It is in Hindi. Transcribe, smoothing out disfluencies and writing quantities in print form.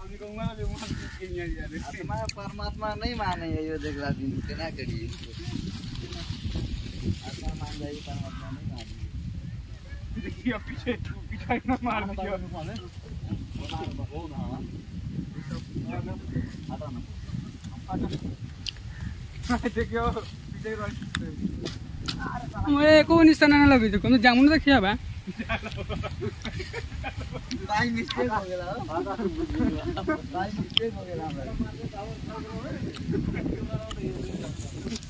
आत्मा परमात्मा नहीं माने यो देखला दिन केना करिए आत्मा मान जाए परमात्मा नहीं माने देखिए पीछे पीछे ना मार दियो मार हो ना आता ना देखियो पीछे रह ओए को निशाना ना लगे तो जामुन देखिया बा भाई मिस्टेक हो गेला भाई मिस्टेक हो गेला